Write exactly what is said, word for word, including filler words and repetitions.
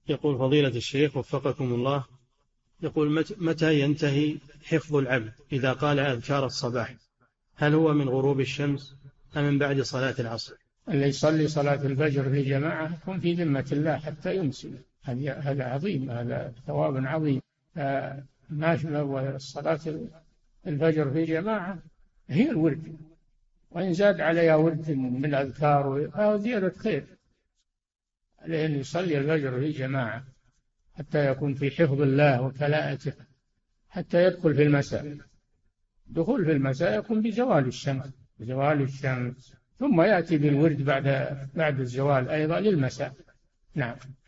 يقول فضيلة الشيخ وفقكم الله، يقول مت- متى ينتهي حفظ العبد إذا قال أذكار الصباح؟ هل هو من غروب الشمس أم من بعد صلاة العصر؟ اللي يصلي صلاة الفجر في جماعة يكون في ذمة الله حتى يمسي، هذا هذا عظيم، هذا ثواب عظيم. آه، ما صلاة الفجر في جماعة هي الورد، وإن زاد عليها ورد من الأذكار فهو زيادة خير، لأن يصلي الفجر في جماعة حتى يكون في حفظ الله وكلاءته حتى يدخل في المساء. دخول في المساء يكون بزوال الشمس، بزوال الشمس، ثم يأتي بالورد بعد بعد الزوال أيضا للمساء. نعم.